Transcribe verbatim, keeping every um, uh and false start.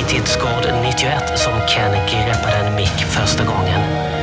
Fritidsgård nittioett som Ken greppade en mick första gången.